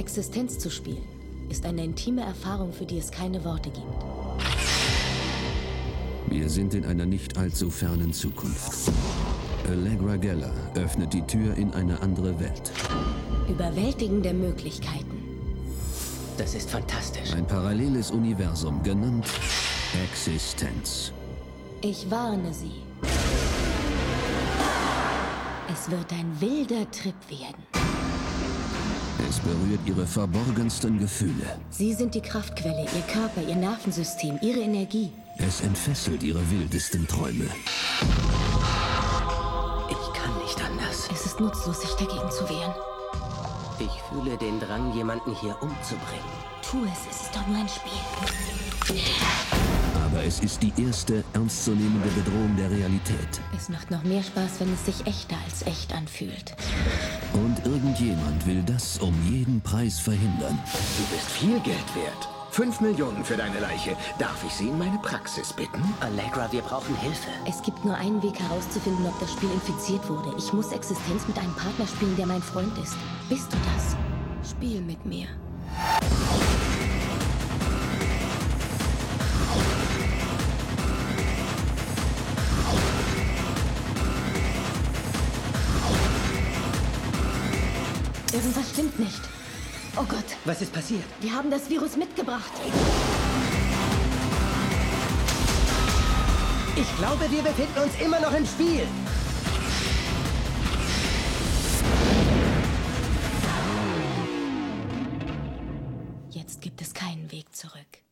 Existenz zu spielen, ist eine intime Erfahrung, für die es keine Worte gibt. Wir sind in einer nicht allzu fernen Zukunft. Allegra Geller öffnet die Tür in eine andere Welt. Überwältigende Möglichkeiten. Das ist fantastisch. Ein paralleles Universum, genannt Existenz. Ich warne Sie. Es wird ein wilder Trip werden. Es berührt ihre verborgensten Gefühle. Sie sind die Kraftquelle, Ihr Körper, Ihr Nervensystem, Ihre Energie. Es entfesselt ihre wildesten Träume. Ich kann nicht anders. Es ist nutzlos, sich dagegen zu wehren. Ich fühle den Drang, jemanden hier umzubringen. Tu es, es ist doch nur ein Spiel. Aber es ist die erste ernstzunehmende Bedrohung der Realität. Es macht noch mehr Spaß, wenn es sich echter als echt anfühlt. Und irgendjemand will das um jeden Preis verhindern. Du bist viel Geld wert. 5 Millionen für deine Leiche. Darf ich Sie in meine Praxis bitten? Allegra, wir brauchen Hilfe. Es gibt nur einen Weg herauszufinden, ob das Spiel infiziert wurde. Ich muss Existenz mit einem Partner spielen, der mein Freund ist. Bist du das? Spiel mit mir. Irgendwas stimmt nicht. Oh Gott, Was ist passiert? wir haben das Virus mitgebracht. Ich glaube, wir befinden uns immer noch im Spiel. Jetzt gibt es keinen Weg zurück.